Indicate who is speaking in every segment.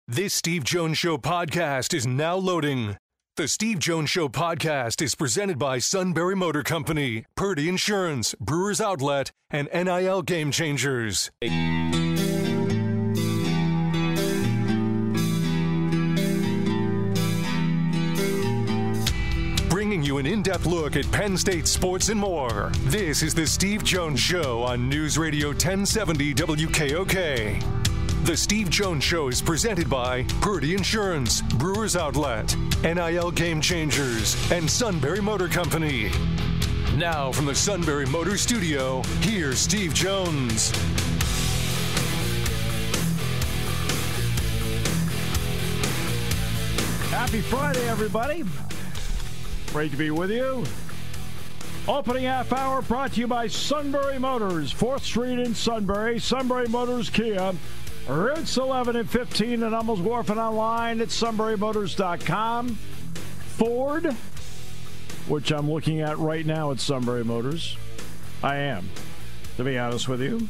Speaker 1: This Steve Jones Show podcast is now loading. The Steve Jones Show podcast is presented by Sunbury Motor Company, Purdy Insurance, Brewers Outlet, and NIL Game Changers. Bringing you an in-depth look at Penn State sports and more. This is the Steve Jones Show on News Radio 1070 WKOK. The Steve Jones Show is presented by Purdy Insurance, Brewers Outlet, NIL Game Changers, and Sunbury Motor Company. Now from the Sunbury Motor Studio, here's Steve Jones.
Speaker 2: Happy Friday, everybody. Great to be with you. Opening half hour brought to you by Sunbury Motors, 4th Street in Sunbury, Sunbury Motors Kia, routes 11 and 15 at Hummels Wharf, and online at sunburymotors.com. Ford, which I'm looking at right now at Sunbury Motors. I am, to be honest with you.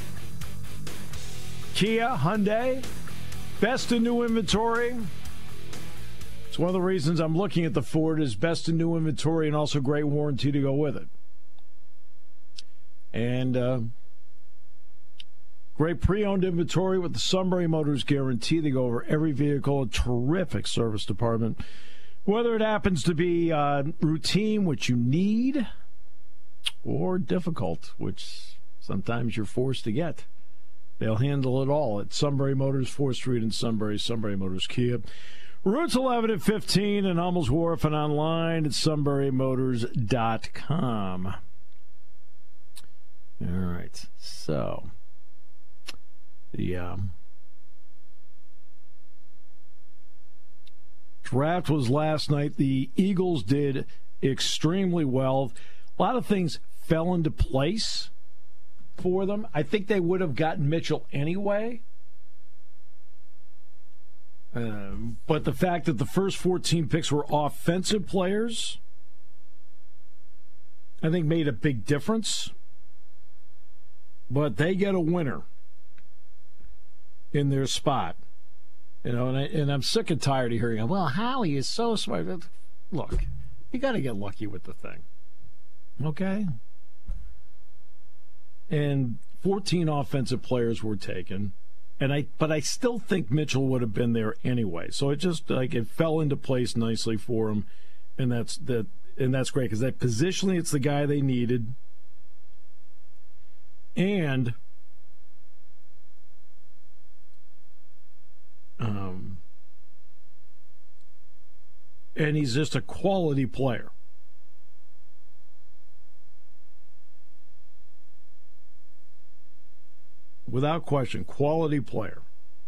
Speaker 2: Kia, Hyundai, best in new inventory. It's one of the reasons I'm looking at the Ford is best in new inventory and also great warranty to go with it. And great pre-owned inventory with the Sunbury Motors guarantee. They go over every vehicle. A terrific service department. Whether it happens to be routine, which you need, or difficult, which sometimes you're forced to get, they'll handle it all at Sunbury Motors, 4th Street in Sunbury, Sunbury Motors Kia. Routes 11 and 15 in Hummels Wharf and online at sunburymotors.com. All right, so the draft was last night. The Eagles did extremely well. A lot of things fell into place for them. I think they would have gotten Mitchell anyway. But the fact that the first 14 picks were offensive players, I think made a big difference. But they get a winner in their spot. You know, and I'm sick and tired of hearing, well, Howie is so smart. Look, you got to get lucky with the thing. Okay? And 14 offensive players were taken. But I still think Mitchell would have been there anyway. So it just it fell into place nicely for him, and that's great because that positionally it's the guy they needed, and he's just a quality player. Without question, quality player.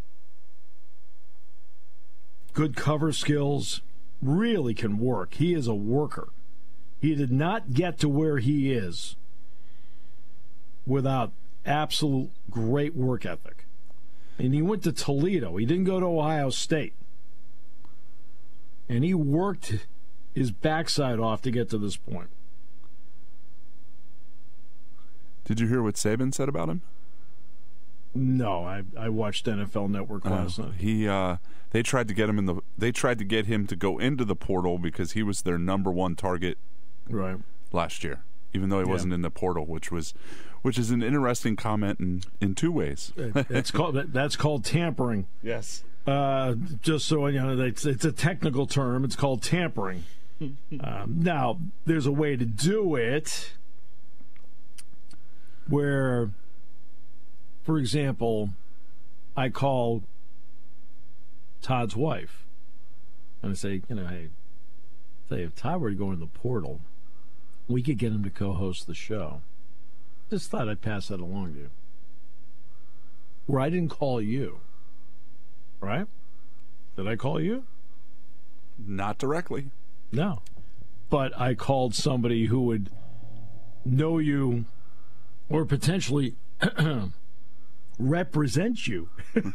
Speaker 2: Good cover skills, really can work. He is a worker. He did not get to where he is without absolute great work ethic. And he went to Toledo. He didn't go to Ohio State. And he worked his backside off to get to this point.
Speaker 3: Did you hear what Saban said about him?
Speaker 2: No, I watched NFL Network last night.
Speaker 3: They tried to get him They tried to get him to go into the portal because he was their number one target,
Speaker 2: right, last
Speaker 3: year. Even though he wasn't in the portal, which is an interesting comment in two ways.
Speaker 2: That's called tampering.
Speaker 3: Yes.
Speaker 2: Just so you know, it's a technical term. It's called tampering. Now, there's a way to do it where, for example, I call Todd's wife and I say, hey, if Todd were to go in the portal, we could get him to co-host the show. Just thought I'd pass that along to you. Where I didn't call you, right? Did I call you?
Speaker 3: Not directly.
Speaker 2: No. But I called somebody who would know you or potentially represent you.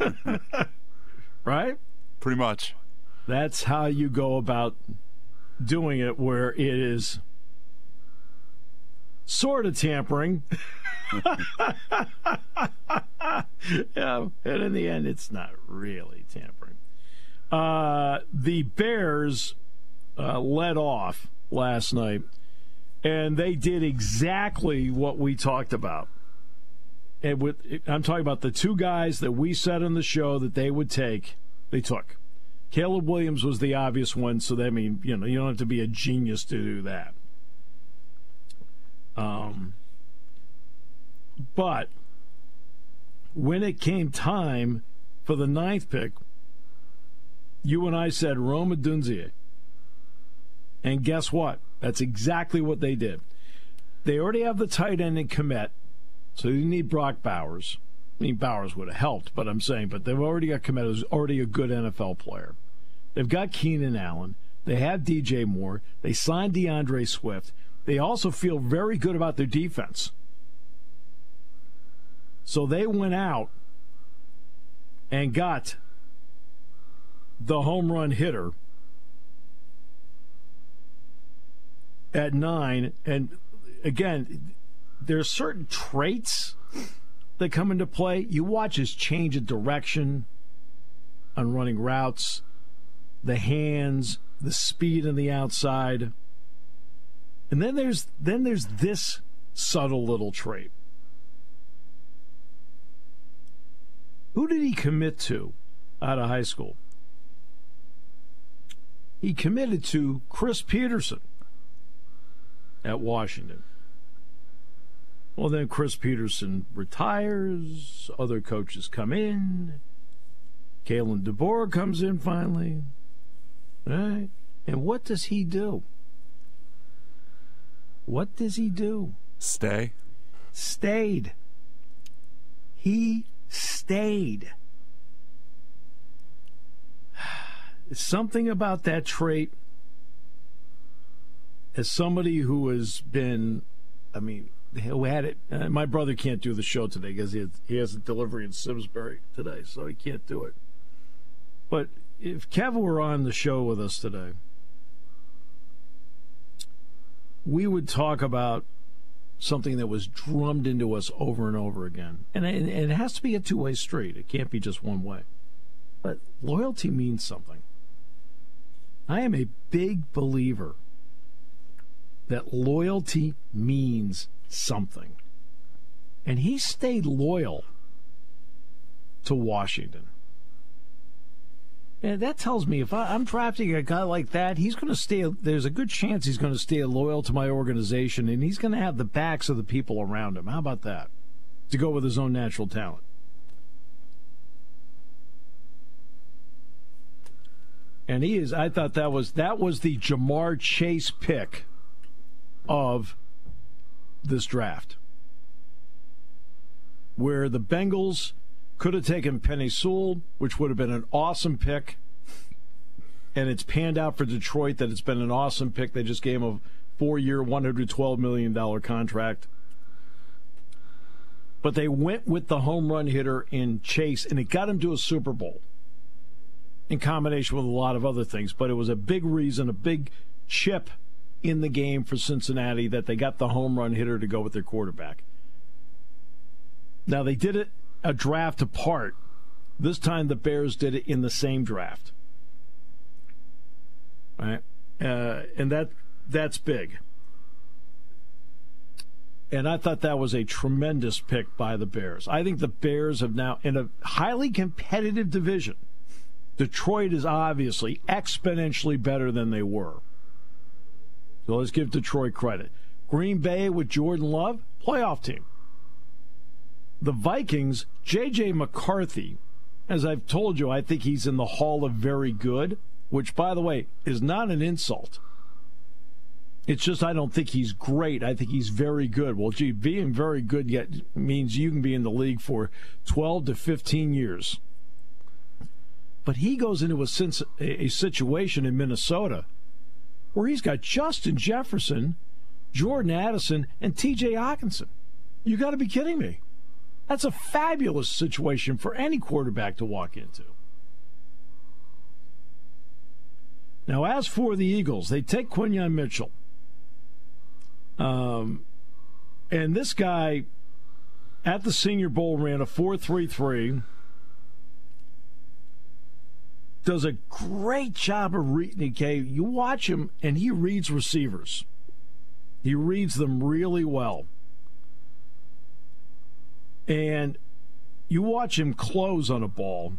Speaker 2: Right?
Speaker 3: Pretty much.
Speaker 2: That's how you go about doing it, where it is sort of tampering. Yeah, and in the end, it's not really tampering. The Bears led off last night, and they did exactly what we talked about. And I'm talking about the two guys that we said on the show that they would take. They took. Caleb Williams was the obvious one, so that means you don't have to be a genius to do that. But when it came time for the 9th pick, you and I said Rome Odunze. And guess what? That's exactly what they did. They already have the tight end in Kmet, so you need Brock Bowers. I mean, Bowers would have helped, but they've already got Kmet, who's already a good NFL player. They've got Keenan Allen. They have DJ Moore. They signed DeAndre Swift. They also feel very good about their defense. So they went out and got the home run hitter at 9. And again, there are certain traits that come into play. You watch his change of direction on running routes, the hands, the speed on the outside. And then there's this subtle little trait. Who did he commit to out of high school? He committed to Chris Peterson at Washington. Well, then Chris Peterson retires. Other coaches come in. Kalen DeBoer comes in finally. All right. And what does he do? What does he do?
Speaker 3: Stayed.
Speaker 2: He stayed. Something about that trait, as somebody who has been, who had it. My brother can't do the show today because he has a delivery in Simsbury today, so he can't do it. But if Kevin were on the show with us today, we would talk about something that was drummed into us over and over again. And it has to be a two-way street. It can't be just one way. But loyalty means something. I am a big believer that loyalty means something. And he stayed loyal to Washington. And that tells me if I'm drafting a guy like that, he's going to stay. There's a good chance he's going to stay loyal to my organization, and he's going to have the backs of the people around him. How about that? To go with his own natural talent. And he is. I thought that was the Jamar Chase pick of this draft, where the Bengals could have taken Penei Sewell, which would have been an awesome pick. And it's panned out for Detroit that it's been an awesome pick. They just gave him a 4-year, $112 million contract. But they went with the home run hitter in Chase, and it got him to a Super Bowl in combination with a lot of other things. But it was a big reason, a big chip in the game for Cincinnati that they got the home run hitter to go with their quarterback. Now, they did it a draft apart. This time the Bears did it in the same draft. Right? And that's big. And I thought that was a tremendous pick by the Bears. I think the Bears have now, in a highly competitive division, Detroit is obviously exponentially better than they were. So let's give Detroit credit. Green Bay with Jordan Love, playoff team. The Vikings, J.J. McCarthy, as I've told you, I think he's in the Hall of Very Good, which, by the way, is not an insult. It's just I don't think he's great. I think he's very good. Well, gee, being very good yet means you can be in the league for 12 to 15 years. But he goes into a situation in Minnesota where he's got Justin Jefferson, Jordan Addison, and T.J. Hawkinson. You got to be kidding me. That's a fabulous situation for any quarterback to walk into. Now, as for the Eagles, they take Quinyon Mitchell. And this guy at the Senior Bowl ran a 4.33. does a great job of reading. Okay, you watch him, and he reads receivers. He reads them really well. And you watch him close on a ball.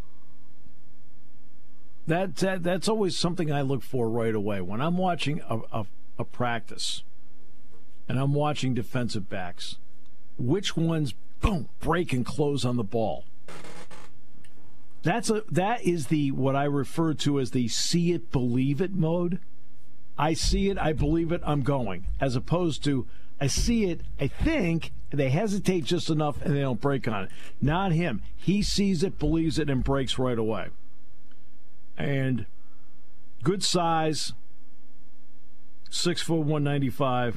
Speaker 2: That's always something I look for right away. When I'm watching a practice and I'm watching defensive backs, which ones, boom, break and close on the ball. That is what I refer to as the see it, believe it mode. I see it, I believe it, I'm going. As opposed to, I see it, I think, they hesitate just enough and they don't break on it. Not him. He sees it, believes it, and breaks right away. And good size, 6 foot 195.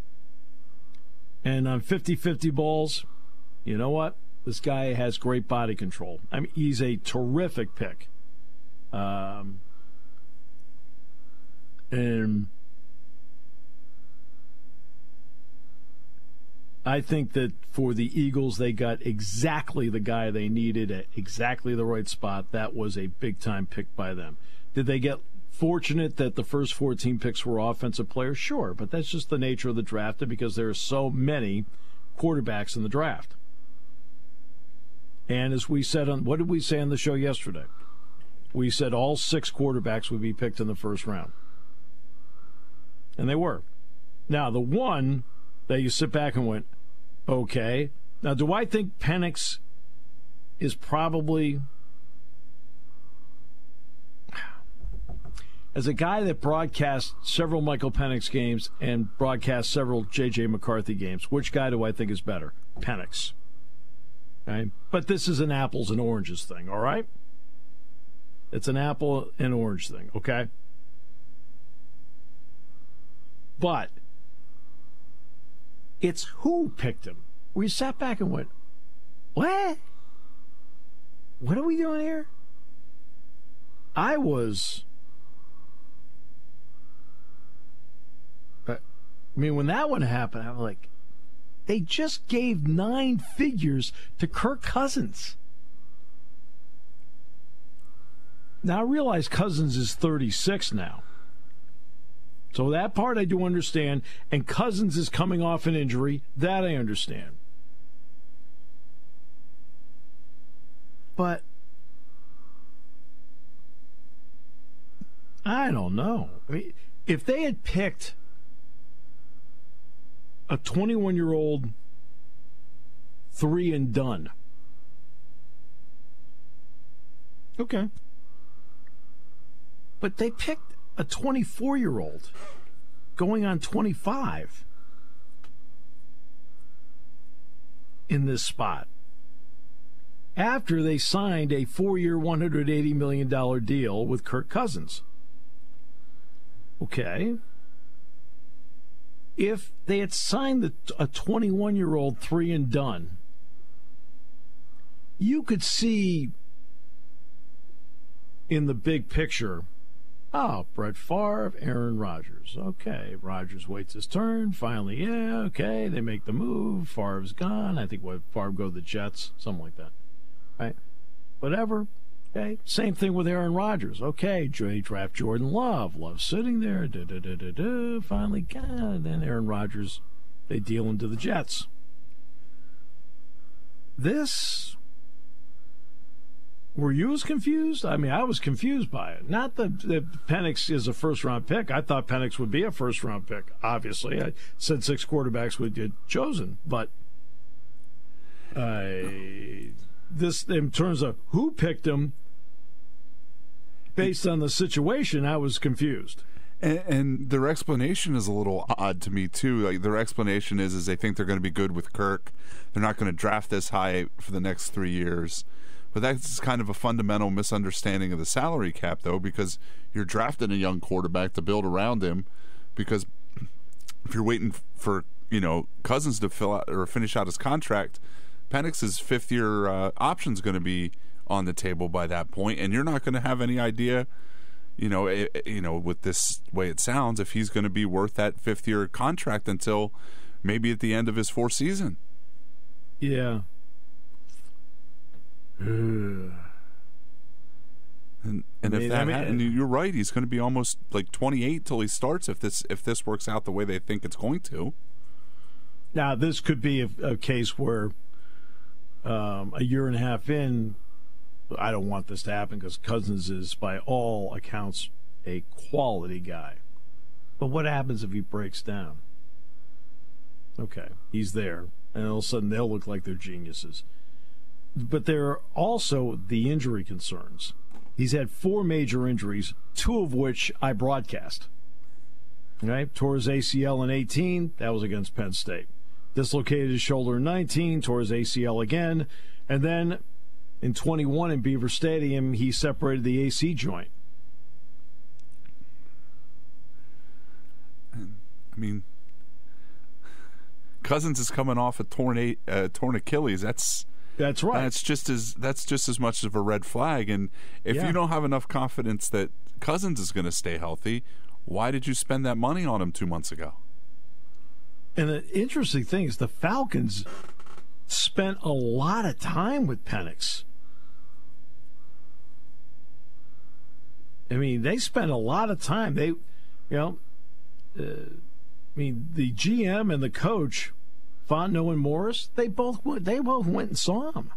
Speaker 2: And on 50-50 balls, you know what? This guy has great body control. I mean, he's a terrific pick. And I think that for the Eagles, they got exactly the guy they needed at exactly the right spot. That was a big-time pick by them. Did they get fortunate that the first 14 picks were offensive players? Sure, but that's just the nature of the draft because there are so many quarterbacks in the draft. And as we said what did we say on the show yesterday? We said all 6 quarterbacks would be picked in the first round. And they were. Now, the one that you sit back and went, okay. Now, do I think Penix is probably, as a guy that broadcast several Michael Penix games and broadcast several J.J. McCarthy games, which guy do I think is better? Penix. Okay? But this is an apples and oranges thing, all right? It's an apple and orange thing, okay? But it's who picked him. We sat back and went, what? What are we doing here? I mean, when that one happened, I was like, they just gave 9 figures to Kirk Cousins. Now, I realize Cousins is 36 now. So that part I do understand. And Cousins is coming off an injury. That I understand. But I don't know. I mean, if they had picked a 21-year-old 3 and done, okay. But they picked a 24-year-old going on 25 in this spot after they signed a 4-year, $180 million deal with Kirk Cousins. Okay. If they had signed a 21-year-old 3 and done, you could see in the big picture, oh, Brett Favre, Aaron Rodgers. Okay, Rodgers waits his turn. Finally, yeah, okay, they make the move. Favre's gone. I think Favre go to the Jets, something like that. Right? Whatever. Okay, same thing with Aaron Rodgers. Okay, draft Jordan Love. Love sitting there. Finally, God, then Aaron Rodgers, they deal him to the Jets. This, were you as confused? I mean, I was confused by it. Not that Penix is a first-round pick. I thought Penix would be a first-round pick, obviously. I said 6 quarterbacks would get chosen. But this, in terms of who picked him, based on the situation, I was confused.
Speaker 3: And their explanation is a little odd to me, too. Like, their explanation is they think they're going to be good with Kirk. They're not going to draft this high for the next 3 years. But that's kind of a fundamental misunderstanding of the salary cap, though, because you're drafting a young quarterback to build around him. Because if you're waiting for, Cousins to fill out or finish out his contract, Penix's 5th-year option's going to be on the table by that point, and you're not going to have any idea, with this way it sounds, if he's going to be worth that 5th-year contract until maybe at the end of his 4th season.
Speaker 2: Yeah.
Speaker 3: And and you're right, he's going to be almost like 28 till he starts if this works out the way they think it's going to.
Speaker 2: Now, this could be a case where a year and a half in, I don't want this to happen because Cousins is, by all accounts, a quality guy. But what happens if he breaks down? Okay, he's there, and all of a sudden they'll look like they're geniuses. But there are also the injury concerns. He's had 4 major injuries, 2 of which I broadcast. Right? Tore his ACL in 18. That was against Penn State. Dislocated his shoulder in 19. Tore his ACL again. And then in 21 in Beaver Stadium, he separated the AC joint.
Speaker 3: I mean, Cousins is coming off a torn Achilles. That's right. That's just as much of a red flag. And if you don't have enough confidence that Cousins is going to stay healthy, why did you spend that money on him 2 months ago?
Speaker 2: And the interesting thing is the Falcons spent a lot of time with Penix. I mean, they spent a lot of time. The GM and the coach, Fautanu and Morris, they both went and saw him.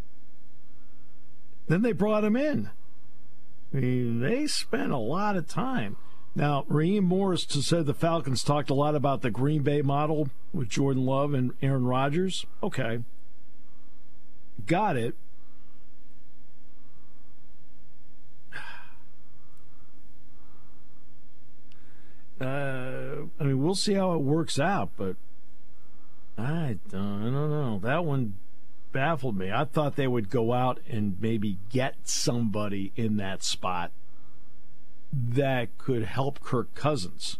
Speaker 2: Then they brought him in. I mean, they spent a lot of time. Now, Raheem Morris said the Falcons talked a lot about the Green Bay model with Jordan Love and Aaron Rodgers. Okay. Got it. We'll see how it works out, but I don't know. That one baffled me. I thought they would go out and maybe get somebody in that spot that could help Kirk Cousins.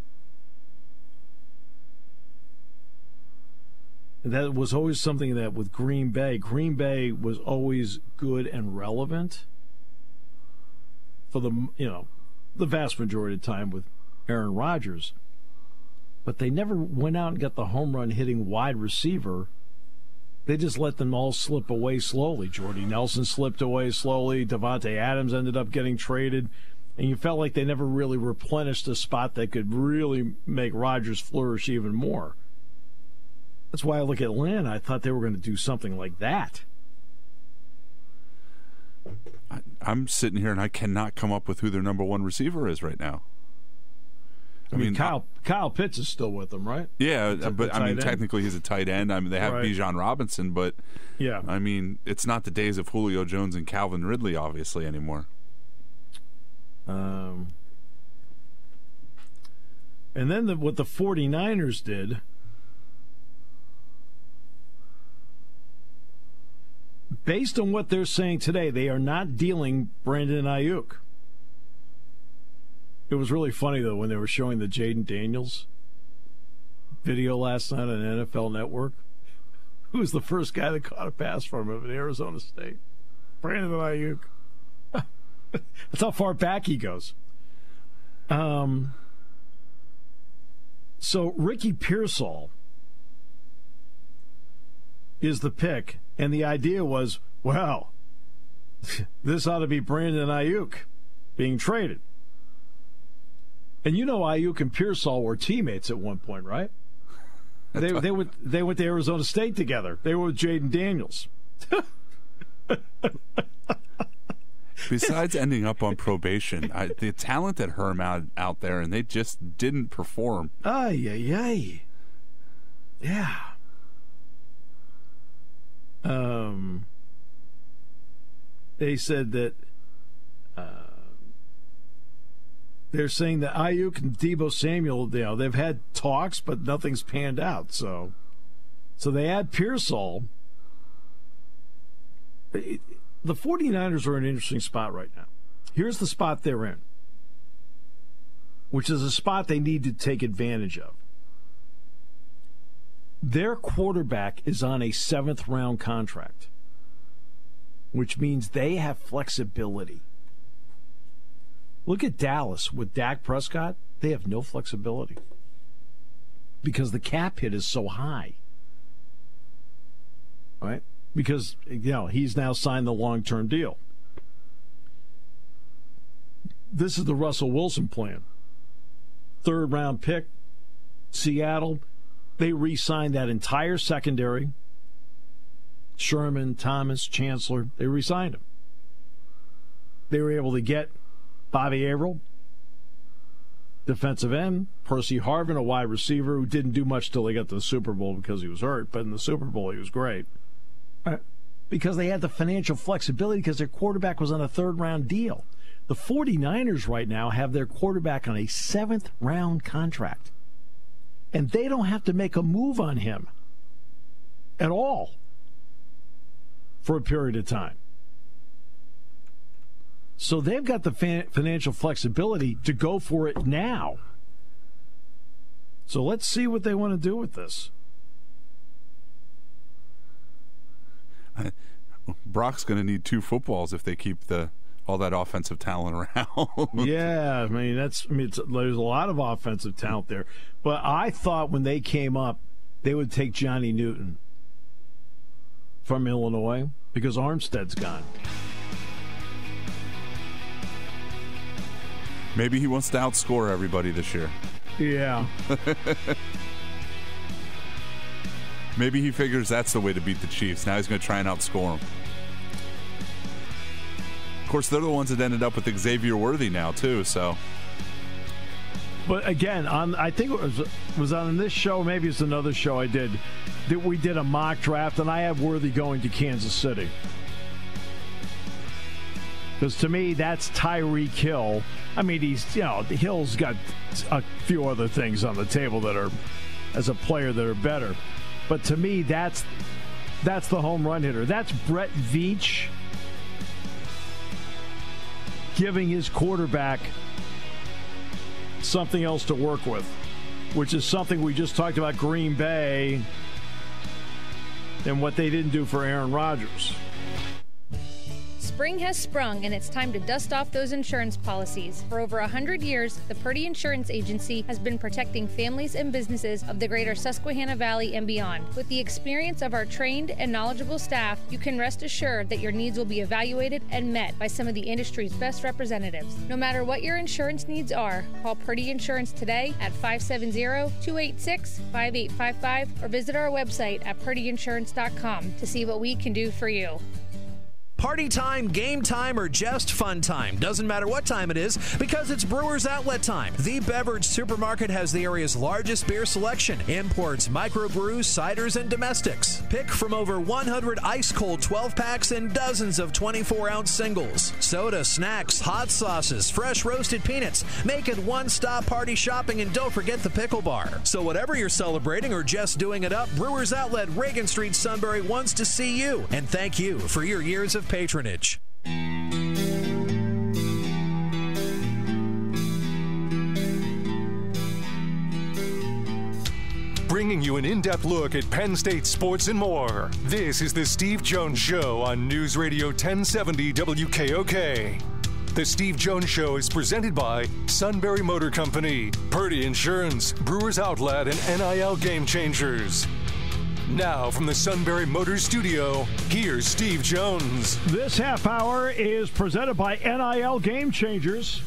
Speaker 2: That was always something that with Green Bay was always good and relevant for the vast majority of the time with Aaron Rodgers. But they never went out and got the home run hitting wide receiver. They just let them all slip away slowly. Jordy Nelson slipped away slowly. Devontae Adams ended up getting traded. And you felt like they never really replenished a spot that could really make Rodgers flourish even more. That's why I look at Atlanta. I thought they were going to do something like that.
Speaker 3: I'm sitting here and I cannot come up with who their number 1 receiver is right now.
Speaker 2: I mean, Kyle Pitts is still with them, right?
Speaker 3: Yeah, but I mean, technically he's a tight end. I mean, they have Bijan Robinson, but
Speaker 2: yeah,
Speaker 3: I mean, it's not the days of Julio Jones and Calvin Ridley, obviously, anymore.
Speaker 2: And then what the 49ers did, based on what they're saying today, they are not dealing Brandon Ayuk. It was really funny, though, when they were showing the Jaden Daniels video last night on NFL Network. Who was the first guy that caught a pass from him at Arizona State? Brandon Ayuk. That's how far back he goes. So Ricky Pearsall is the pick, and the idea was, well, this ought to be Brandon Ayuk being traded. And you know Ayuk and Pearsall were teammates at one point, right? They went to Arizona State together. They were with Jaden Daniels.
Speaker 3: Besides ending up on probation, the talent at Herm out there, and they just didn't perform.
Speaker 2: Yeah. They said that they're saying that Ayuk and Deebo Samuel, they've had talks, but nothing's panned out. So they add Pearsall. The 49ers are in an interesting spot right now. Here's the spot they're in, which is a spot they need to take advantage of. Their quarterback is on a 7th-round contract, which means they have flexibility. Look at Dallas with Dak Prescott. They have no flexibility because the cap hit is so high. Right? Because, he's now signed the long-term deal. this is the Russell Wilson plan. 3rd-round pick, Seattle. They re-signed that entire secondary. Sherman, Thomas, Chancellor, they re-signed him. They were able to get Bobby Averill, defensive end, Percy Harvin, a wide receiver who didn't do much till they got to the Super Bowl because he was hurt, but in the Super Bowl he was great. Because they had the financial flexibility because their quarterback was on a 3rd-round deal. The 49ers right now have their quarterback on a 7th-round contract. And they don't have to make a move on him at all for a period of time. So they've got the financial flexibility to go for it now. So let's see what they want to do with this.
Speaker 3: Brock's going to need 2 footballs if they keep all that offensive talent around.
Speaker 2: Yeah, there's a lot of offensive talent there. But I thought when they came up, they would take Johnny Newton from Illinois because Armstead's gone.
Speaker 3: Maybe he wants to outscore everybody this year.
Speaker 2: Yeah.
Speaker 3: Maybe he figures that's the way to beat the Chiefs. Now he's going to try and outscore them. Of course, they're the ones that ended up with Xavier Worthy now, too, so.
Speaker 2: But again, I think it was on this show, maybe it's another show I did, that we did a mock draft, and I have Worthy going to Kansas City. Because to me, that's Tyreek Hill. Hill's got a few other things on the table that are, as a player, that are better. But to me, that's the home run hitter. That's Brett Veach giving his quarterback something else to work with, which is something we just talked about Green Bay and what they didn't do for Aaron Rodgers.
Speaker 4: Spring has sprung, and it's time to dust off those insurance policies. For over 100 years, the Purdy Insurance Agency has been protecting families and businesses of the greater Susquehanna Valley and beyond. With the experience of our trained and knowledgeable staff, you can rest assured that your needs will be evaluated and met by some of the industry's best representatives. No matter what your insurance needs are, call Purdy Insurance today at 570-286-5855 or visit our website at purdyinsurance.com to see what we can do for you.
Speaker 5: Party time, game time, or just fun time. Doesn't matter what time it is because it's Brewers Outlet time. The Beverage Supermarket has the area's largest beer selection. Imports, microbrews, ciders, and domestics. Pick from over 100 ice-cold 12-packs and dozens of 24-ounce singles. Soda, snacks, hot sauces, fresh roasted peanuts. Make it one-stop party shopping, and don't forget the pickle bar. So whatever you're celebrating or just doing it up, Brewers Outlet, Reagan Street, Sunbury wants to see you. And thank you for your years of patronage.
Speaker 1: Bringing you an in-depth look at Penn State sports and more. This is the Steve Jones Show on News Radio 1070 WKOK. The Steve Jones Show is presented by Sunbury Motor Company, Purdy Insurance, Brewers Outlet, and NIL Game Changers. Now, from the Sunbury Motors Studio, here's Steve Jones.
Speaker 2: This half hour is presented by NIL Game Changers,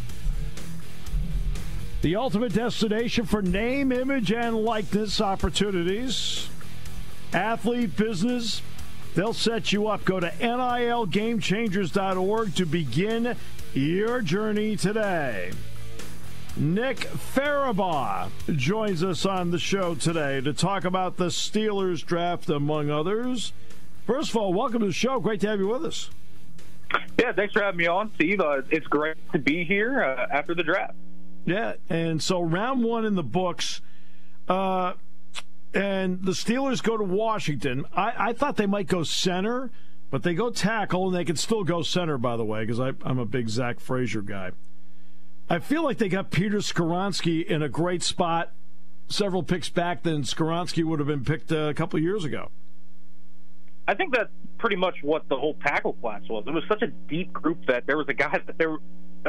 Speaker 2: the ultimate destination for name, image, and likeness opportunities. Athlete, business, they'll set you up. Go to NILGameChangers.org to begin your journey today. Nick Farabaugh joins us on the show today to talk about the Steelers draft, among others. First of all, welcome to the show. Great to have you with us.
Speaker 6: Yeah, thanks for having me on, Steve. It's great to be here after the draft.
Speaker 2: Yeah, and so round one in the books, and the Steelers go to Washington. I thought they might go center, but they go tackle, and they can still go center, by the way, because I'm a big Zach Frazier guy. I feel like they got Peter Skoronski in a great spot several picks back than Skoronski would have been picked a couple of years ago.
Speaker 6: I think that's pretty much what the whole tackle class was. It was such a deep group that there was a guy that that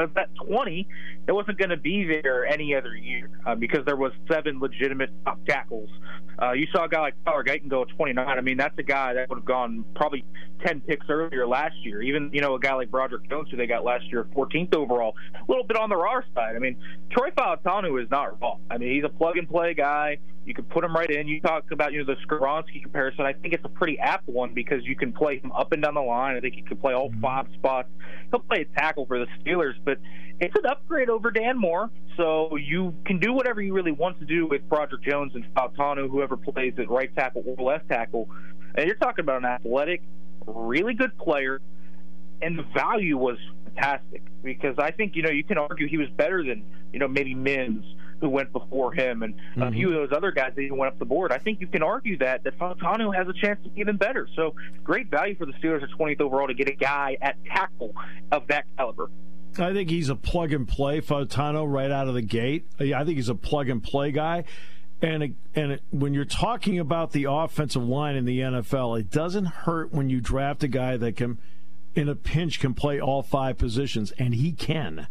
Speaker 6: 20, it wasn't going to be there any other year because there was 7 legitimate top tackles. You saw a guy like Tyler Guyton go at 29. I mean, that's a guy that would have gone probably 10 picks earlier last year. Even, a guy like Broderick Jones, who they got last year, 14th overall, a little bit on the raw side. I mean, Troy Fautanu is not raw. I mean, he's a plug-and-play guy. You can put him right in. You talk about, the Skoronski comparison. I think it's a pretty apt one because you can play him up and down the line. I think he can play all 5 spots. He'll play a tackle for the Steelers, but it's an upgrade over Dan Moore. So you can do whatever you really want to do with Broderick Jones and Fautanu, whoever plays at right tackle or left tackle. And you're talking about an athletic, really good player, and the value was fantastic because I think, you can argue he was better than, maybe Mims, who went before him, and a few of those other guys that even went up the board. I think you can argue that Fautanu has a chance to be even better. So great value for the Steelers at 20th overall to get a guy at tackle of that caliber.
Speaker 2: I think he's a plug-and-play, Fautanu, right out of the gate. I think he's a plug-and-play guy. And when you're talking about the offensive line in the NFL, it doesn't hurt when you draft a guy that can, in a pinch, can play all 5 positions, and he can.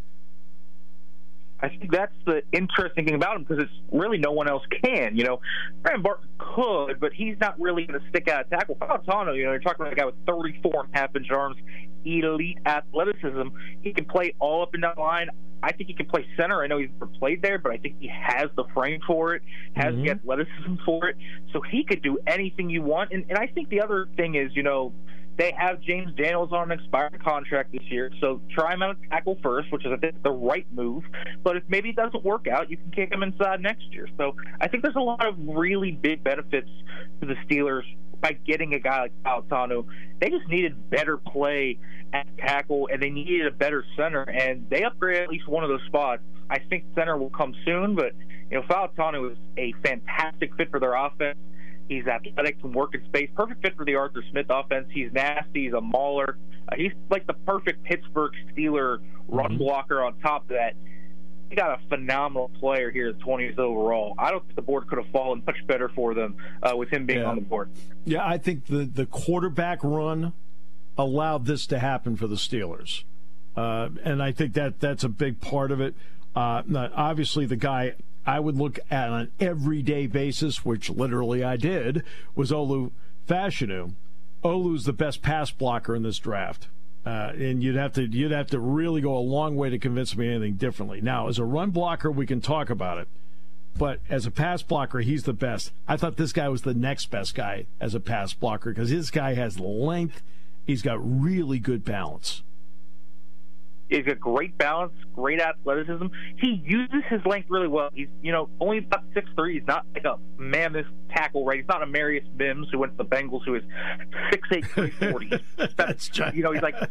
Speaker 6: I think that's the interesting thing about him because it's really no one else can. Brandon Barton could, but he's not really going to stick out a tackle. Fautanu, you're talking about a guy with 34.5-inch arms, elite athleticism. He can play all up and down the line. I think he can play center. I know he's never played there, but I think he has the frame for it, has the athleticism for it. So he could do anything you want. And I think the other thing is, they have James Daniels on an expiring contract this year, so try him out at tackle first, which is, I think, the right move. But if maybe it doesn't work out, you can kick him inside next year. So I think there's a lot of really big benefits to the Steelers by getting a guy like Fautanu. They just needed better play at tackle, and they needed a better center, and they upgraded at least one of those spots. I think center will come soon, but Fautanu is a fantastic fit for their offense. He's athletic, can work in space. Perfect fit for the Arthur Smith offense. He's nasty. He's a mauler. He's like the perfect Pittsburgh Steeler run blocker on top of that. He got a phenomenal player here at 20th overall. I don't think the board could have fallen much better for them with him being on the board. Yeah,
Speaker 2: I think the quarterback run allowed this to happen for the Steelers. And I think that's a big part of it. Obviously, the guy I would look at on an everyday basis, which literally I did, was Olu Fashanu. Olu's the best pass blocker in this draft. And you'd have to really go a long way to convince me anything differently. Now, as a run blocker, we can talk about it. But as a pass blocker, he's the best. I thought this guy was the next best guy as a pass blocker because this guy has length. He's got really good balance.
Speaker 6: He's got great balance, great athleticism. He uses his length really well. He's, only about 6'3". He's not like a mammoth tackle, right? He's not a Marius Mims who went to the Bengals who is 6'8", 340.
Speaker 2: That's giant.
Speaker 6: He's like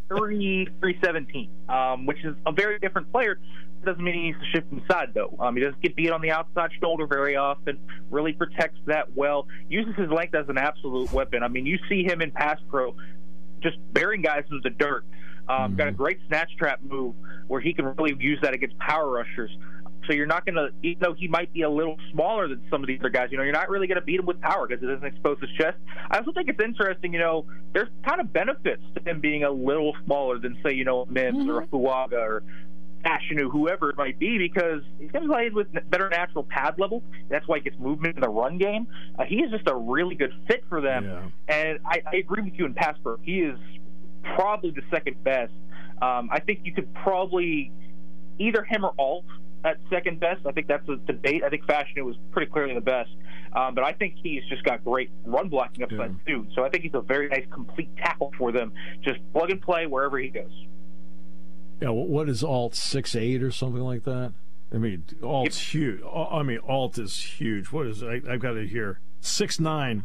Speaker 6: 317, which is a very different player. Doesn't mean he needs to shift inside, though. He doesn't get beat on the outside shoulder very often, really protects that well, uses his length as an absolute weapon. I mean, you see him in pass pro just burying guys into the dirt. Got a great snatch trap move where he can really use that against power rushers. So you're not going to, even though he might be a little smaller than some of these other guys, you're not really going to beat him with power because it doesn't expose his chest. I also think it's interesting, there's kind of benefits to him being a little smaller than, say, Mims or Fuaga or Fashanu, whoever it might be, because he's going to play with better natural pad level. That's why he gets movement in the run game. He is just a really good fit for them. Yeah. And I agree with you in pass pro. He is probably the second best. I think you could probably either him or Alt at second best. I think that's a debate. I think Fashanu was pretty clearly the best. But I think he's just got great run blocking upside too. So I think he's a very nice complete tackle for them. Just plug and play wherever he goes.
Speaker 2: Yeah, what is Alt, 6'8" or something like that? I mean, Alt's huge. I mean, Alt is huge. What is it? I've got it here. 6'9".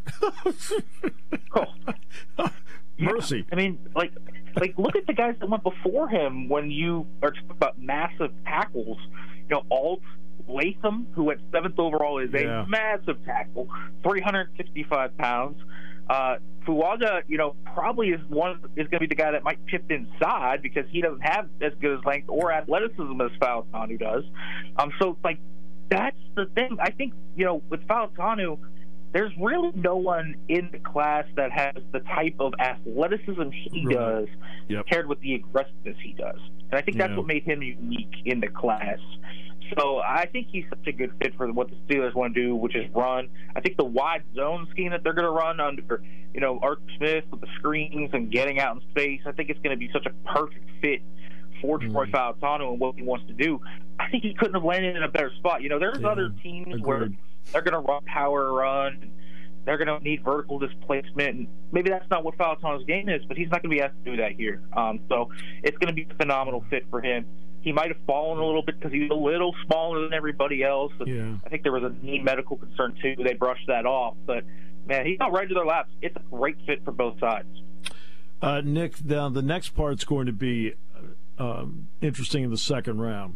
Speaker 2: Mercy.
Speaker 6: I mean, like look at the guys that went before him when you are talking about massive tackles. Alt, Latham, who went 7th overall, is a massive tackle, 365 pounds. Fuaga, probably is going to be the guy that might chip inside because he doesn't have as good as length or athleticism as Fautanu does. So, that's the thing. I think, with Fautanu, there's really no one in the class that has the type of athleticism he does paired with the aggressiveness he does. And I think that's what made him unique in the class. So I think he's such a good fit for what the Steelers want to do, which is run. I think the wide zone scheme that they're going to run under, Art Smith with the screens and getting out in space, I think it's going to be such a perfect fit for Troy Fautanu and what he wants to do. I think he couldn't have landed in a better spot. There's other teams where they're going to run power run, and they're going to need vertical displacement, and maybe that's not what Fautanu's game is, but he's not going to be asked to do that here. So it's going to be a phenomenal fit for him. He might have fallen a little bit because he's a little smaller than everybody else. I think there was a knee medical concern, too. They brushed that off. But, man, he got right to their laps. It's a great fit for both sides.
Speaker 2: Nick, the next part's going to be interesting in the second round.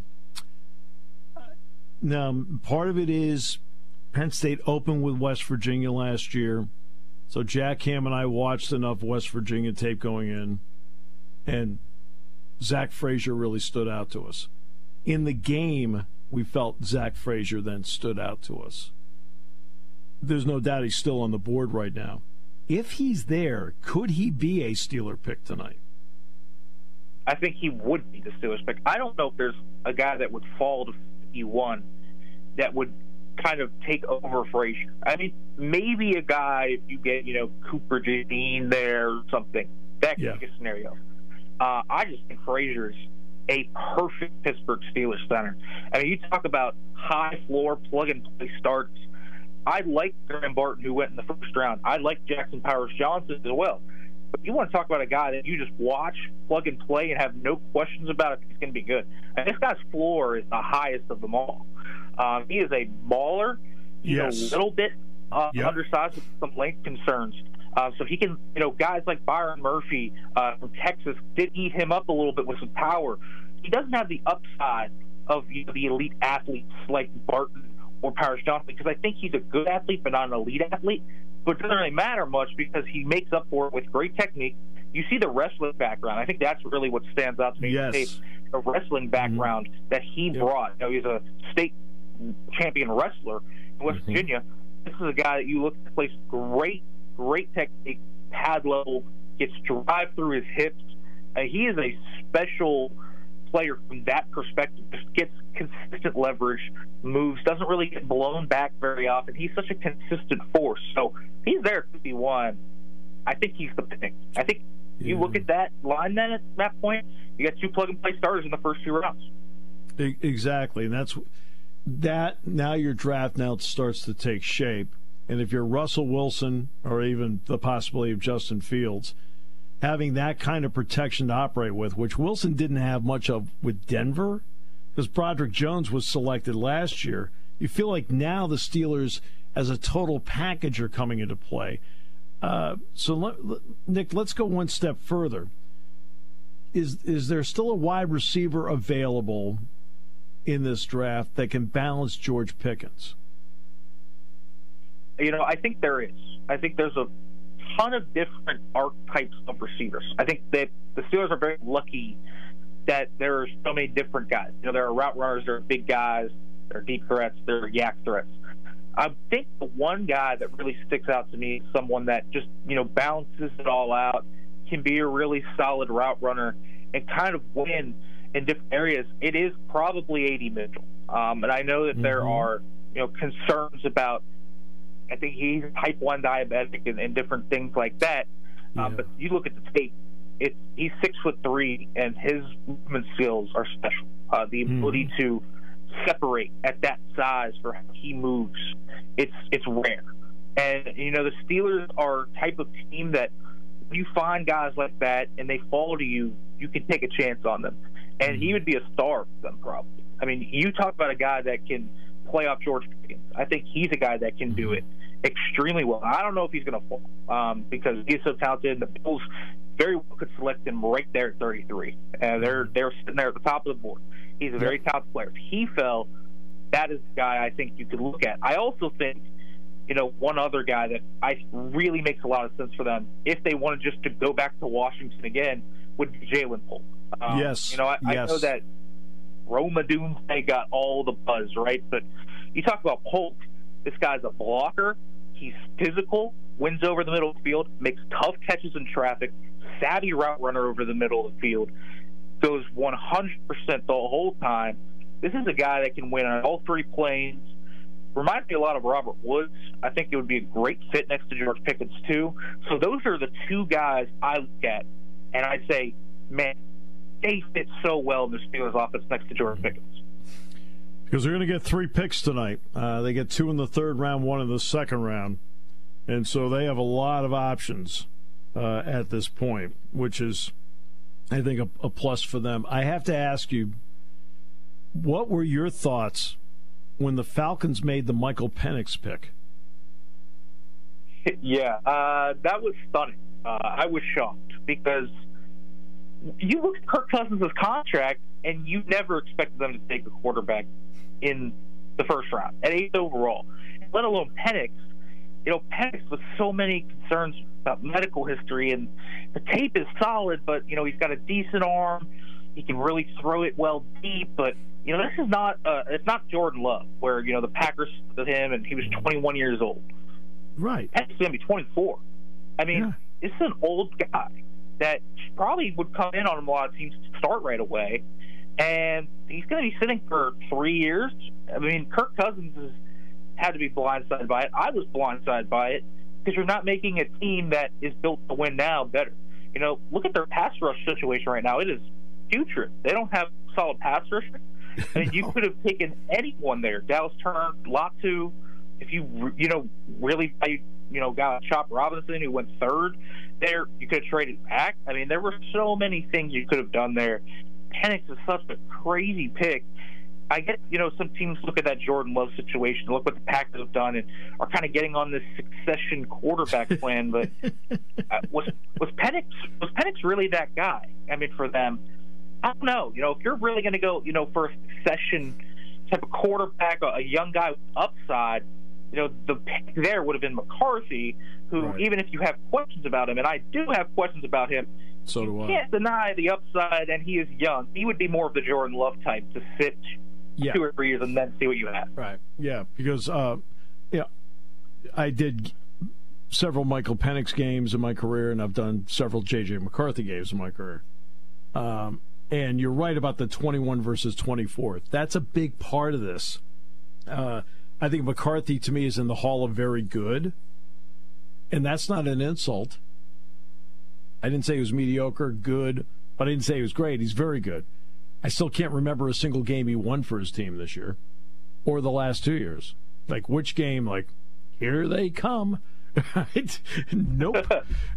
Speaker 2: Now, part of it is Penn State opened with West Virginia last year. So Jack Ham and I watched enough West Virginia tape going in, and Zach Frazier really stood out to us. In the game, we felt Zach Frazier then stood out to us. There's no doubt he's still on the board right now. If he's there, could he be a Steeler pick tonight?
Speaker 6: I think he would be the Steelers pick. I don't know if there's a guy that would fall to 51 that would kind of take over Frazier. I mean, maybe a guy, if you get, Cooper Dean there or something, that could be a scenario. I just think Frazier's a perfect Pittsburgh Steelers center. I mean, you talk about high floor, plug-and-play starts. I like Graham Barton, who went in the first round. I like Jackson Powers Johnson as well. But you want to talk about a guy that you just watch, plug and play, and have no questions about if he's going to be good. And this guy's floor is the highest of them all. He is a mauler. He's a little bit undersized with some length concerns. So he can, guys like Byron Murphy from Texas did eat him up a little bit with some power. He doesn't have the upside of the elite athletes like Barton or Powers Johnson, because I think he's a good athlete but not an elite athlete. But it doesn't really matter much because he makes up for it with great technique. You see the wrestling background. I think that's really what stands out to me.
Speaker 2: Yes.
Speaker 6: The wrestling background that he brought. He's a state champion wrestler in West Virginia. This is a guy that you look at plays great technique, pad level, gets drive through his hips. He is a special player from that perspective. Just gets consistent leverage, moves, doesn't really get blown back very often. He's such a consistent force. So he's there at 51. I think he's the pick. I think you look at that line then at that point, you got two plug-and-play starters in the first two rounds.
Speaker 2: Exactly, and that's that. Now your draft now starts to take shape. And if you're Russell Wilson or even the possibility of Justin Fields, having that kind of protection to operate with, which Wilson didn't have much of with Denver, because Broderick Jones was selected last year, you feel like now the Steelers as a total package are coming into play. Nick, let's go one step further. Is there still a wide receiver available in this draft that can balance George Pickens?
Speaker 6: I think there is. I think there's a ton of different archetypes of receivers. I think that the Steelers are very lucky that there are so many different guys. There are route runners, there are big guys, there are deep threats, there are yak threats. I think the one guy that really sticks out to me is someone that just, balances it all out, can be a really solid route runner, and kind of win in different areas. It is probably A.D. Mitchell. And I know that there are, concerns about, I think he's type 1 diabetic and different things like that. But you look at the tape, he's 6'3", and his movement skills are special. The ability to separate at that size for how he moves, it's rare. And the Steelers are a type of team that when you find guys like that and they fall to you, you can take a chance on them. And he would be a star for them probably. I mean, you talk about a guy that can play off George Pickens. I think he's a guy that can do it extremely well. I don't know if he's going to fall because he's so talented. The Bills very well could select him right there at 33. And they're sitting there at the top of the board. He's a very talented player. If he fell, that is the guy I think you could look at. I also think, one other guy that I really makes a lot of sense for them, if they wanted just to go back to Washington again, would be Jalen Polk. I know that Roma Doomsday got all the buzz, right? But you talk about Polk, this guy's a blocker. He's physical, wins over the middle of the field, makes tough catches in traffic, savvy route runner over the middle of the field. goes 100% the whole time, this is a guy that can win on all three planes. Reminds me a lot of Robert Woods. I think it would be a great fit next to George Pickens, too. So those are the two guys I look at, and I say, man, they fit so well in the Steelers' offense next to George Pickens.
Speaker 2: Because they're going to get 3 picks tonight. They get 2 in the third round, 1 in the second round. And so they have a lot of options at this point, which is, I think, a plus for them. I have to ask you, what were your thoughts when the Falcons made the Michael Penix pick?
Speaker 6: Yeah, that was stunning. I was shocked because you look at Kirk Cousins' contract, and you never expected them to take a quarterback in the first round at 8th overall, let alone Penix. You know, Penix with so many concerns about medical history, and the tape is solid, but, you know, he's got a decent arm. He can really throw it well deep, but, you know, this is not it's not Jordan Love, where, you know, the Packers with him, and he was 21 years old.
Speaker 2: Right.
Speaker 6: Penix is going to be 24. I mean, This is an old guy that probably would come in on a lot of teams to start right away, and he's going to be sitting for 3 years. I mean, Kirk Cousins has had to be blindsided by it. I was blindsided by it because you're not making a team that is built to win now better. You know, look at their pass rush situation right now. It is putrid. They don't have solid pass rush. I mean, you could have taken anyone there. Dallas Turner, Latu. If you really value, got Chop Robinson, who went third there, you could have traded back. I mean, there were so many things you could have done there. Penix is such a crazy pick. I get, some teams look at that Jordan Love situation, look what the Packers have done, and are kind of getting on this succession quarterback plan. But was Penix really that guy? I mean, for them, I don't know. If you're really going to go, for a succession type of quarterback, a young guy with upside, the pick there would have been McCarthy, who, right, even if you have questions about him, and I do have questions about him,
Speaker 2: so do I.
Speaker 6: You can't deny the upside, and he is young. He would be more of the Jordan Love type to sit 2 or 3 years and then see what you have.
Speaker 2: Right. Yeah, because I did several Michael Penix games in my career, and I've done several J.J. McCarthy games in my career. And you're right about the 21 versus 24. That's a big part of this. I think McCarthy, to me, is in the Hall of Very Good, and that's not an insult. I didn't say he was mediocre, good, but I didn't say he was great. He's very good. I still can't remember a single game he won for his team this year or the last 2 years. Like, which game, here they come. Right? Nope.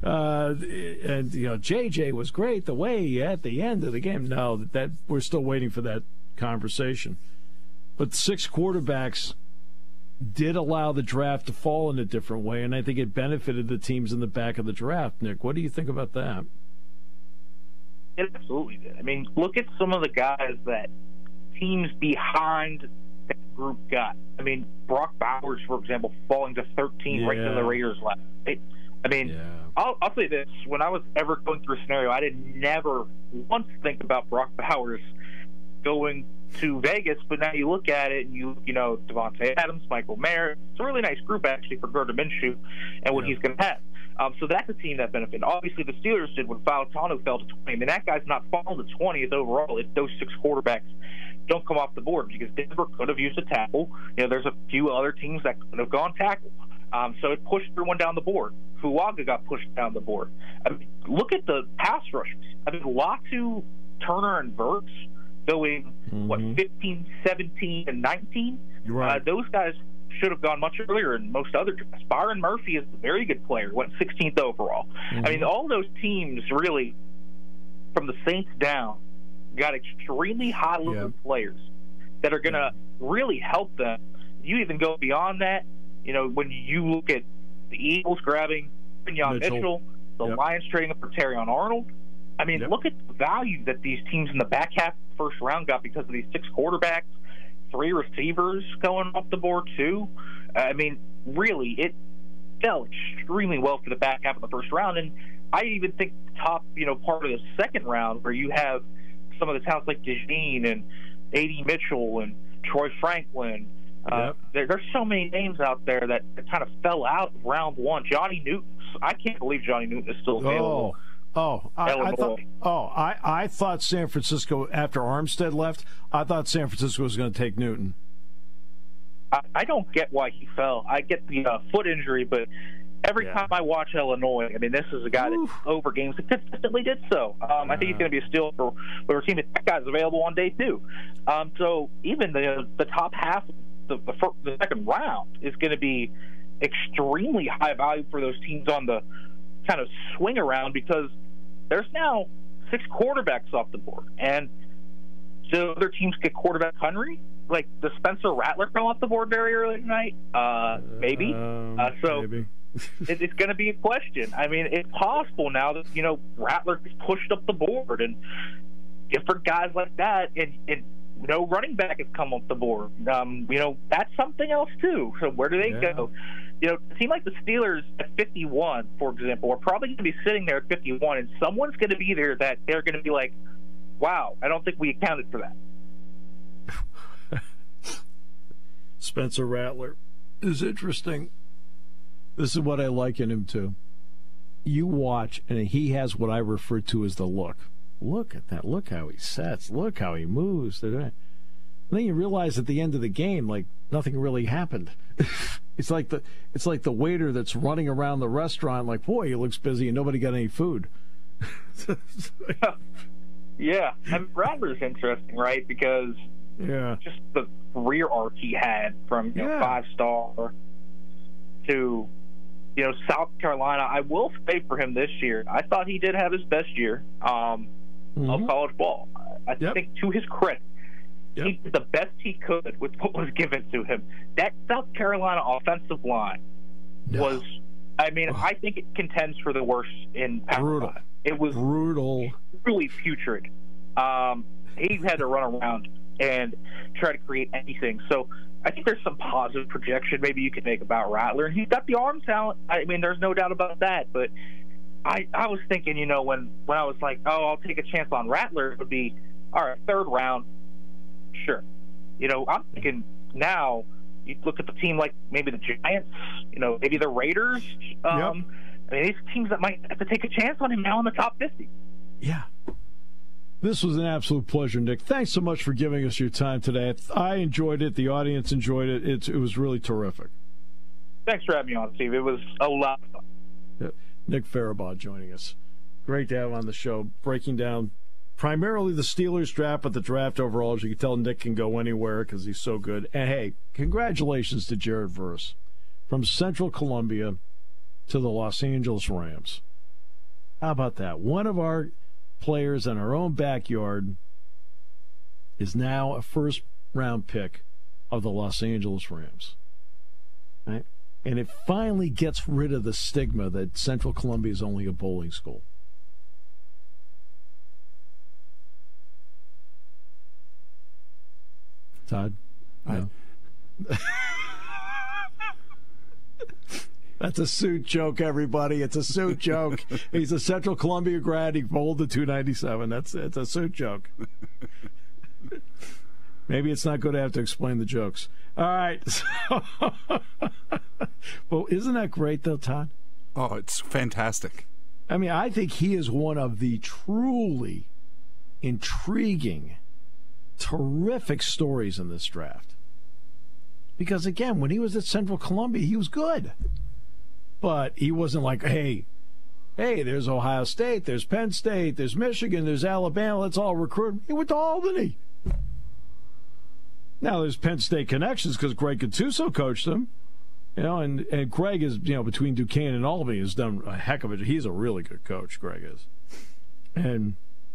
Speaker 2: And, JJ was great the way at the end of the game. No, that we're still waiting for that conversation. But 6 quarterbacks did allow the draft to fall in a different way, and I think it benefited the teams in the back of the draft. Nick, what do you think about that?
Speaker 6: It absolutely did. I mean, look at some of the guys that teams behind that group got. I mean, Brock Bowers, for example, falling to 13 right to the Raiders left. I mean, I'll say this. When I was ever going through a scenario, I did never once think about Brock Bowers going to Vegas, but now you look at it and Devontae Adams, Michael Mayer. It's a really nice group, actually, for Gardner Minshew and what he's going to have. So that's a team that benefited. Obviously, the Steelers did when Fautanu fell to 20. I mean, that guy's not fallen to 20th overall if those 6 quarterbacks don't come off the board, because Denver could have used a tackle. There's a few other teams that could have gone tackle. So it pushed everyone down the board. Fuaga got pushed down the board. I mean, look at the pass rushers. I mean, Latu, Turner, and Verts going, 15, 17, and 19?
Speaker 2: Right.
Speaker 6: Those guys should have gone much earlier in most other drafts. Byron Murphy is a very good player, went 16th overall. I mean, all those teams really, from the Saints down, got extremely high-level players that are going to really help them. You even go beyond that. When you look at the Eagles grabbing Quinyon Mitchell, the Lions trading up for Terrion Arnold. I mean, look at the value that these teams in the back half of the first round got because of these 6 quarterbacks, 3 receivers going off the board too. I mean, really, it fell extremely well for the back half of the first round. And I even think the top, part of the second round, where you have some of the talents like DeJean and A.D. Mitchell and Troy Franklin. There's so many names out there that kind of fell out of round 1. Johnny Newton. I can't believe Johnny Newton is still available.
Speaker 2: I thought San Francisco, after Armstead left, I thought San Francisco was going to take Newton.
Speaker 6: I don't get why he fell. I get the foot injury, but every time I watch Illinois, I mean, this is a guy that over games that consistently did so. I think he's going to be a steal for whatever team that guy's available on day 2. So even the top half of the second round is going to be extremely high value for those teams on the kind of swing around, because there's now 6 quarterbacks off the board, and so other teams get quarterback hungry. Like, does Spencer Rattler come off the board very early tonight? Maybe. Maybe. It's going to be a question. I mean, it's possible now that, Rattler gets pushed up the board, and different guys like that, and no running back has come off the board. That's something else, too. So where do they go? A team like the Steelers at 51, for example, are probably going to be sitting there at 51, and someone's going to be there that they're going to be like, wow, I don't think we accounted for that.
Speaker 2: Spencer Rattler is interesting. This is what I liken him to. You watch, and he has what I refer to as the look. Look at that. Look how he sets. Look how he moves. And then you realize at the end of the game, like, nothing really happened. It's like the waiter that's running around the restaurant like, boy, he looks busy and nobody got any food.
Speaker 6: Yeah. And Rattler's interesting, right? Because just the career arc he had from 5-star to South Carolina. I will say for him this year, I thought he did have his best year of college ball. I think, to his credit, he did the best he could with what was given to him. That South Carolina offensive line was, I think it contends for the worst in Power 5. It was brutal, really putrid. He had to run around and try to create anything. So I think there's some positive projection maybe you can make about Rattler. And he's got the arm talent. I mean, there's no doubt about that. But I was thinking, when I was like, I'll take a chance on Rattler, it would be, all right, 3rd round, sure. I'm thinking now you look at the team like maybe the Giants, maybe the Raiders. I mean, these teams that might have to take a chance on him now in the top 50.
Speaker 2: Yeah. This was an absolute pleasure, Nick. Thanks so much for giving us your time today. I enjoyed it. The audience enjoyed it. It was really terrific.
Speaker 6: Thanks for having me on, Steve. It was a lot of fun.
Speaker 2: Yeah. Nick Farabaugh joining us. Great to have him on the show, breaking down primarily the Steelers draft, but the draft overall. As you can tell, Nick can go anywhere because he's so good. And, hey, congratulations to Jared Verse from Central Columbia to the Los Angeles Rams. How about that? One of our players in our own backyard is now a first-round pick of the Los Angeles Rams. Right? And it finally gets rid of the stigma that Central Columbia is only a bowling school. Todd? No. That's a suit joke, everybody. It's a suit joke. He's a Central Columbia grad. He bowled the 297. It's a suit joke. Maybe it's not good to have to explain the jokes. All right. Well, isn't that great, though, Todd?
Speaker 3: Oh, it's fantastic.
Speaker 2: I mean, I think he is one of the truly intriguing, terrific stories in this draft. Because, again, when he was at Central Columbia, he was good. But he wasn't like, hey, there's Ohio State, there's Penn State, there's Michigan, there's Alabama, let's all recruit. He went to Albany. Now there's Penn State connections because Greg Gattuso coached him. And Greg is, between Duquesne and Albany has done a heck of it. He's a really good coach, Greg is. And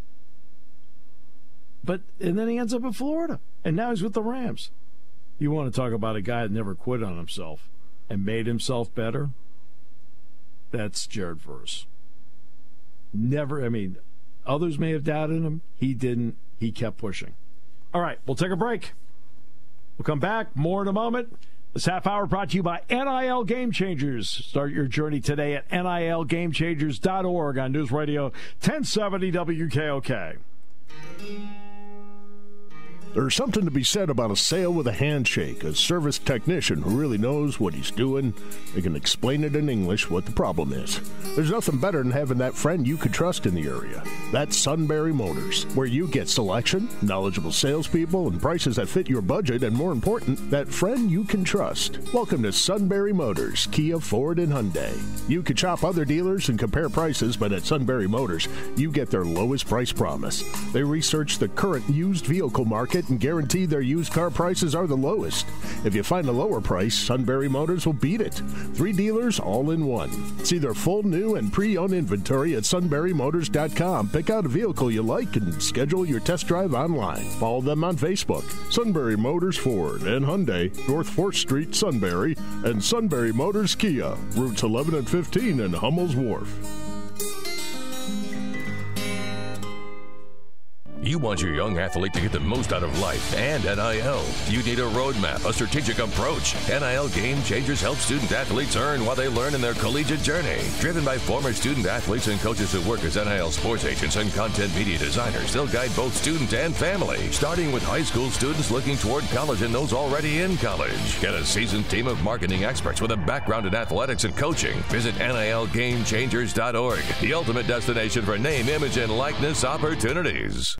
Speaker 2: then he ends up in Florida. And now he's with the Rams. You want to talk about a guy that never quit on himself and made himself better? That's Jared Verse. Never, others may have doubted him. He didn't. He kept pushing. All right, we'll take a break. We'll come back. More in a moment. This half hour brought to you by NIL Game Changers. Start your journey today at nilgamechangers.org on News Radio 1070 WKOK.
Speaker 7: There's something to be said about a sale with a handshake, a service technician who really knows what he's doing. They can explain it in English what the problem is. There's nothing better than having that friend you could trust in the area. That's Sunbury Motors, where you get selection, knowledgeable salespeople, and prices that fit your budget, and more important, that friend you can trust. Welcome to Sunbury Motors, Kia, Ford, and Hyundai. You could shop other dealers and compare prices, but at Sunbury Motors, you get their lowest price promise. They research the current used vehicle market and guarantee their used car prices are the lowest. If you find a lower price, Sunbury Motors will beat it. 3 dealers all in one. See their full new and pre-owned inventory at sunburymotors.com. Pick out a vehicle you like and schedule your test drive online. Follow them on Facebook. Sunbury Motors Ford and Hyundai, North 4th Street, Sunbury, and Sunbury Motors Kia, routes 11 and 15 in Hummel's Wharf.
Speaker 8: You want your young athlete to get the most out of life and NIL. You need a roadmap, a strategic approach. NIL Game Changers help student athletes earn while they learn in their collegiate journey. Driven by former student athletes and coaches who work as NIL sports agents and content media designers, they'll guide both student and family, starting with high school students looking toward college and those already in college. Get a seasoned team of marketing experts with a background in athletics and coaching. Visit NILGameChangers.org, the ultimate destination for name, image, and likeness opportunities.